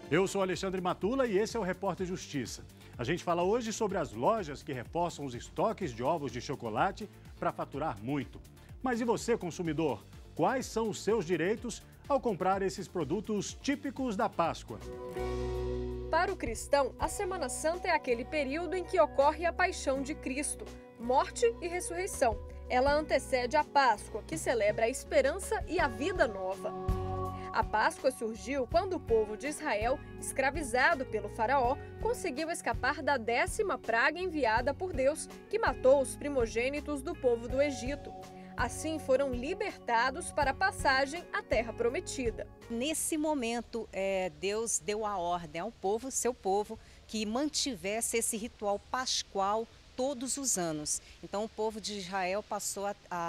Eu sou Alexandre Matula e esse é o Repórter Justiça. A gente fala hoje sobre as lojas que reforçam os estoques de ovos de chocolate para faturar muito. Mas e você, consumidor? Quais são os seus direitos ao comprar esses produtos típicos da Páscoa? Para o cristão, a Semana Santa é aquele período em que ocorre a paixão de Cristo, morte e ressurreição. Ela antecede a Páscoa, que celebra a esperança e a vida nova. A Páscoa surgiu quando o povo de Israel, escravizado pelo faraó, conseguiu escapar da 10ª praga enviada por Deus, que matou os primogênitos do povo do Egito. Assim, foram libertados para a passagem à Terra Prometida. Nesse momento, Deus deu a ordem ao povo, seu povo, que mantivesse esse ritual pascual todos os anos. Então, o povo de Israel passou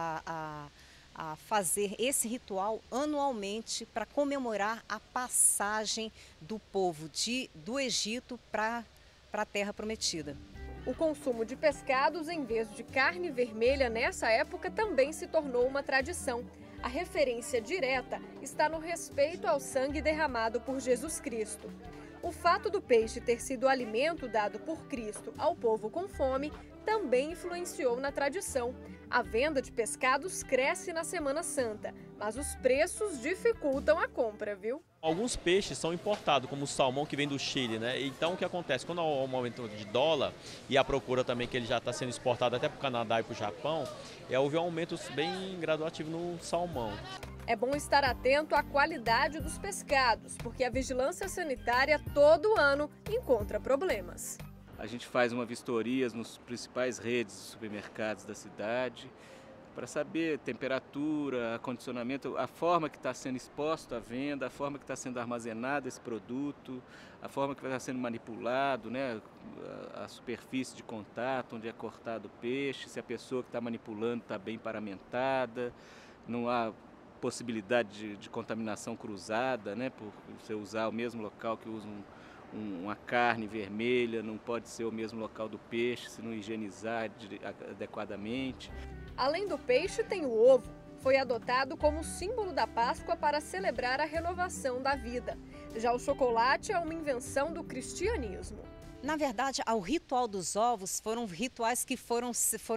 a fazer esse ritual anualmente para comemorar a passagem do povo do Egito para a Terra Prometida. O consumo de pescados em vez de carne vermelha nessa época também se tornou uma tradição. A referência direta está no respeito ao sangue derramado por Jesus Cristo. O fato do peixe ter sido o alimento dado por Cristo ao povo com fome também influenciou na tradição. A venda de pescados cresce na Semana Santa, mas os preços dificultam a compra, viu? Alguns peixes são importados, como o salmão que vem do Chile, né? Então o que acontece? Quando há um aumento de dólar e a procura também que ele já está sendo exportado até para o Canadá e para o Japão, houve um aumento bem graduativo no salmão. É bom estar atento à qualidade dos pescados, porque a vigilância sanitária todo ano encontra problemas. A gente faz uma vistoria nos principais redes de supermercados da cidade para saber temperatura, acondicionamento, a forma que está sendo exposto à venda, a forma que está sendo armazenado esse produto, a forma que está sendo manipulado, né? A superfície de contato, onde é cortado o peixe, se a pessoa que está manipulando está bem paramentada, não há possibilidade de contaminação cruzada, né? Por você usar o mesmo local que usa uma carne vermelha, não pode ser o mesmo local do peixe, se não higienizar adequadamente. Além do peixe, tem o ovo. Foi adotado como símbolo da Páscoa para celebrar a renovação da vida. Já o chocolate é uma invenção do cristianismo. Na verdade, o ritual dos ovos foram rituais que foram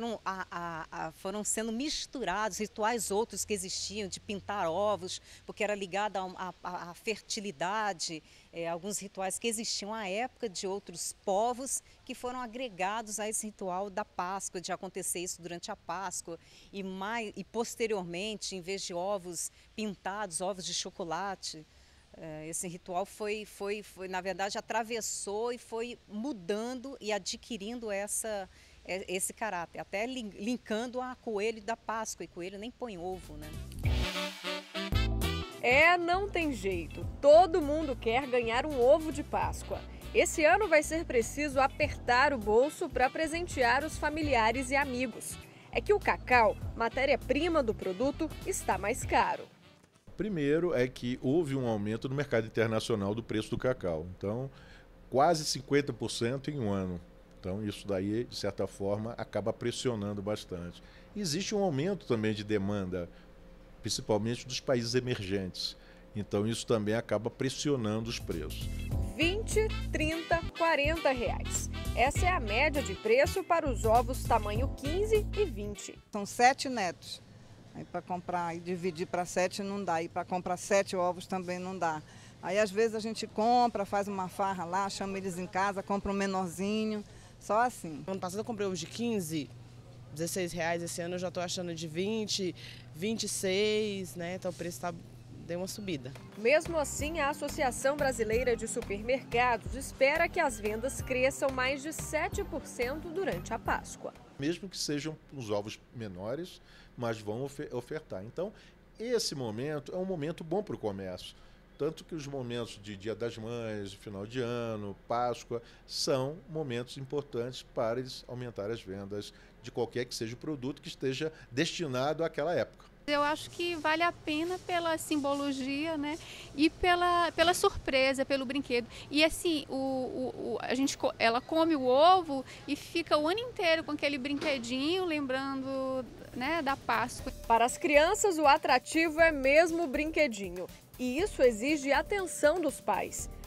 sendo misturados, rituais outros que existiam, de pintar ovos, porque era ligado à fertilidade, alguns rituais que existiam à época de outros povos que foram agregados a esse ritual da Páscoa, de acontecer isso durante a Páscoa. E posteriormente, em vez de ovos pintados, ovos de chocolate. Esse ritual na verdade, atravessou e foi mudando e adquirindo esse caráter, até linkando a coelho da Páscoa, e coelho nem põe ovo, né? Não tem jeito, todo mundo quer ganhar um ovo de Páscoa. Esse ano vai ser preciso apertar o bolso para presentear os familiares e amigos. É que o cacau, matéria-prima do produto, está mais caro. Primeiro é que houve um aumento no mercado internacional do preço do cacau. Então, quase 50% em um ano. Então, isso daí, de certa forma, acaba pressionando bastante. Existe um aumento também de demanda, principalmente dos países emergentes. Então, isso também acaba pressionando os preços. 20, 30, 40 reais. Essa é a média de preço para os ovos tamanho 15 e 20. São 7 netos. Aí para comprar e dividir para 7 não dá, e para comprar 7 ovos também não dá. Aí às vezes a gente compra, faz uma farra lá, chama eles em casa, compra um menorzinho, só assim. Ano passado eu comprei ovos de 15, 16 reais, esse ano eu já estou achando de 20, 26, né? Então o preço deu uma subida. Mesmo assim, a Associação Brasileira de Supermercados espera que as vendas cresçam mais de 7% durante a Páscoa. Mesmo que sejam os ovos menores, mas vão ofertar. Então, esse momento é um momento bom para o comércio. Tanto que os momentos de Dia das Mães, final de ano, Páscoa, são momentos importantes para eles aumentar as vendas de qualquer que seja o produto que esteja destinado àquela época. Eu acho que vale a pena pela simbologia, né? E pela surpresa, pelo brinquedo. E assim, ela come o ovo e fica o ano inteiro com aquele brinquedinho, lembrando, né, da Páscoa. Para as crianças, o atrativo é mesmo o brinquedinho. E isso exige atenção dos pais.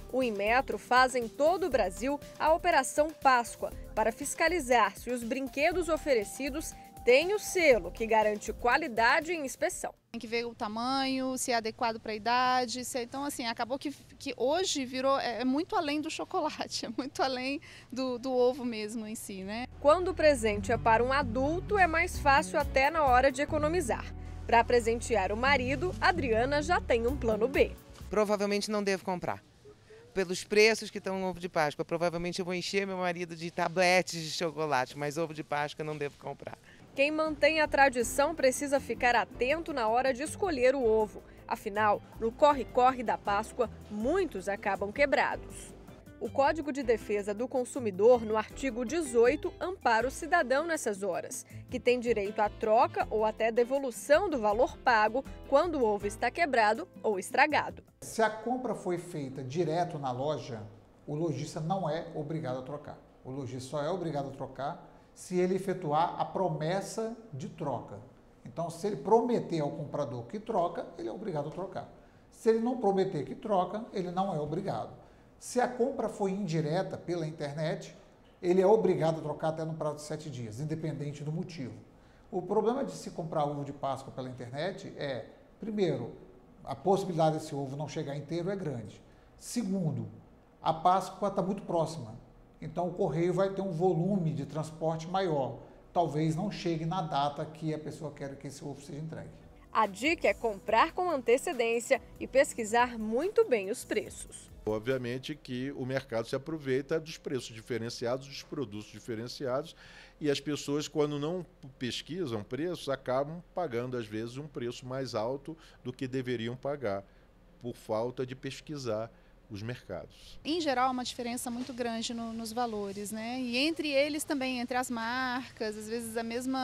O Inmetro faz em todo o Brasil a Operação Páscoa para fiscalizar se os brinquedos oferecidos têm o selo que garante qualidade em inspeção. Tem que ver o tamanho, se é adequado para a idade. Então, assim, acabou que hoje virou muito além do chocolate, é muito além do ovo mesmo em si, né? Quando o presente é para um adulto, é mais fácil até na hora de economizar. Para presentear o marido, Adriana já tem um plano B. Provavelmente não devo comprar. Pelos preços que estão no ovo de Páscoa, provavelmente eu vou encher meu marido de tabletes de chocolate, mas ovo de Páscoa não devo comprar. Quem mantém a tradição precisa ficar atento na hora de escolher o ovo. Afinal, no corre-corre da Páscoa, muitos acabam quebrados. O Código de Defesa do Consumidor, no artigo 18, ampara o cidadão nessas horas, que tem direito à troca ou até devolução do valor pago quando o ovo está quebrado ou estragado. Se a compra foi feita direto na loja, o lojista não é obrigado a trocar. O lojista só é obrigado a trocar se ele efetuar a promessa de troca. Então, se ele prometer ao comprador que troca, ele é obrigado a trocar. Se ele não prometer que troca, ele não é obrigado. Se a compra foi indireta pela internet, ele é obrigado a trocar até no prazo de 7 dias, independente do motivo. O problema de se comprar ovo de Páscoa pela internet é, primeiro, a possibilidade desse ovo não chegar inteiro é grande. Segundo, a Páscoa está muito próxima. Então, o correio vai ter um volume de transporte maior. Talvez não chegue na data que a pessoa quer que esse ovo seja entregue. A dica é comprar com antecedência e pesquisar muito bem os preços. Obviamente que o mercado se aproveita dos preços diferenciados, dos produtos diferenciados, e as pessoas, quando não pesquisam preços, acabam pagando, às vezes, um preço mais alto do que deveriam pagar, por falta de pesquisar os mercados. Em geral, há uma diferença muito grande nos valores, né? E entre eles também, entre as marcas, às vezes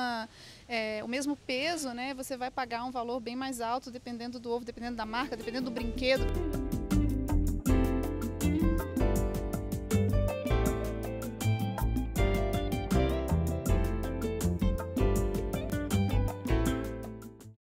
o mesmo peso, né? Você vai pagar um valor bem mais alto dependendo do ovo, dependendo da marca, dependendo do brinquedo.